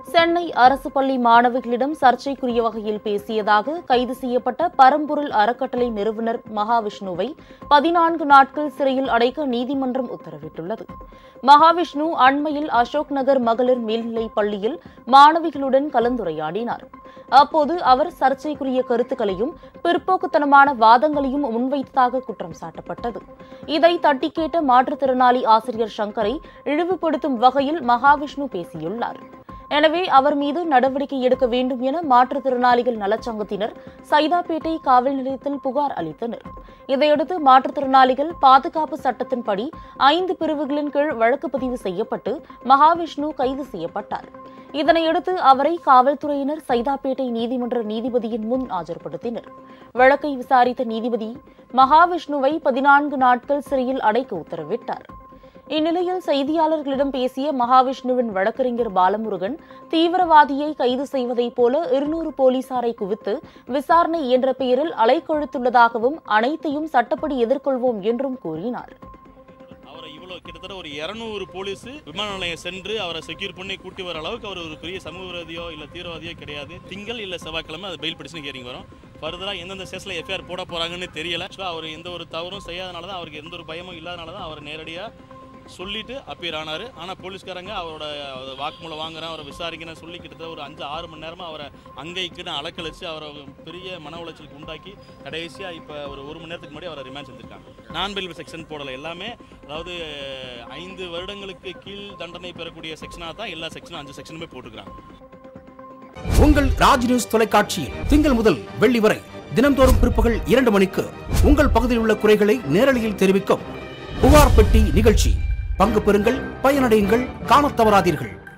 சென்னை அரசு பள்ளி மாணவிகளிடம் சர்ச்சைக்குரிய வகையில் பேசியதாக கைது செய்யப்பட்ட பரம்பொருள் அறக்கட்டளை நிறுவனர் மகாவிஷ்ணுவை 14 நாட்கள் சிறையில் அடைக்க நீதிமன்றம் உத்தரவிட்டுள்ளது. மகாவிஷ்ணு அண்மையில் அசோக் நகர் மகளிர் மேல்நிலைப் பள்ளியில் மாணவிகளுடன் கலந்துரையாடினார். அப்போது அவர் சர்ச்சைக்குரிய கருத்துக்களையும் பிற்போக்குத்தனமான வாதங்களையும் முன்வைத்ததாக குற்றம் சாட்டப்பட்டது. இதை தட்டி கேட்ட மாற்றுத்திறனாளி ஆசிரியர் சங்கரை இழிவுபடுத்தும் வகையில் மகாவிஷ்ணு பேசியுள்ளார். எனவே அவர் மீது நடவடிக்கை எடுக்க வேண்டும் என மாற்றுத்திறனாளிகள் நலச்சங்கத்தினர் சைதாப்பேட்டை காவல் நிலையத்தில் புகார் அளித்தனர். இதையடுத்து மாற்றுத்திறனாளிகள் பாதுகாப்பு சட்டத்தின்படி 5 பிரிவுகளின் கீழ் வழக்கு பதிவு செய்யப்பட்டு மகாவிஷ்ணு கைது செய்யப்பட்டார். இதனையடுத்து அவரை காவல்துறையினர் சைதாப்பேட்டை நீதிமன்ற நீதிபதியின் முன் ஆஜர்படுத்தினர். வழக்கை விசாரித்த நீதிபதி மகாவிஷ்ணுவை 14 நாட்கள் சிறையில் அடைக்க உத்தரவிட்டார். இந்நிலையில் செய்தியாளர்களிடம் பேசிய மகாவிஷ்ணுவின் வழக்கறிஞர் பாலமுருகன், தீவிரவாதியை கைது செய்வதைப் போல 200 போலீசாரை குவித்து விசாரணை என்ற பெயரில் அலைக்கொழுத்துள்ளதாகவும் அனைத்தையும் சட்டப்படி எதிர்கொள்வோம் என்றும் கூறினார். கிட்டத்தட்ட ஒரு 200 போலீஸ் விமான நிலையம் சென்று அவரை செக்யூர் பண்ணி கூட்டி வர அளவுக்கு அவர் ஒரு பெரிய சமூக விரோதியோ இல்ல தீவிரவாதியோ கிடையாது. திங்கள் இல்ல செவ்வாய்க்கிழமை அது பெயில் பிடிச்சு ஹியரிங் வரும். ஃபர்தரா எந்தெந்த ஸ்டேஷன்ல எஃப்ஐஆர் போட போறாங்கன்னு தெரியல. அவர் எந்த ஒரு தவறும் செய்யாதனால தான், அவருக்கு எந்த ஒரு பயமும் இல்லாதனால தான் அவர் நேரடியா சொல்லிட்டு அப்பீர் ஆனாரு. ஆனால் போலீஸ்காரங்க அவரோட வாக்குமூலம் வாங்குறேன், அவரை விசாரிக்கிறேன்னு சொல்லி கிட்டத்தட்ட ஒரு 5-6 மணி நேரமாக அவரை அங்கேக்குன்னு அலக்கழிச்சு அவரை பெரிய மன உளைச்சலுக்கு உண்டாக்கி கடைசியாக இப்போ ஒரு 1 மணி நேரத்துக்கு முன்னாடி அவரை ரிமாண்ட் செஞ்சுருக்காங்க. நான் பெயில் செக்ஷன் போடலை, எல்லாமே அதாவது 5 வருடங்களுக்கு கீழ் தண்டனை பெறக்கூடிய செக்ஷனாக தான் எல்லா செக்ஷனும் 5 செக்ஷனுமே போட்டுக்கிறாங்க. உங்கள் ராஜ் நியூஸ் தொலைக்காட்சியில் திங்கள் முதல் வெள்ளி வரை தினந்தோறும் பிற்பகல் 2 மணிக்கு உங்கள் பகுதியில் உள்ள குறைகளை நேரலையில் தெரிவிக்கும் புகார் பெட்டி நிகழ்ச்சி. பங்கு பெறுங்கள், பயனடையுங்கள், காணத் தவறாதீர்கள்.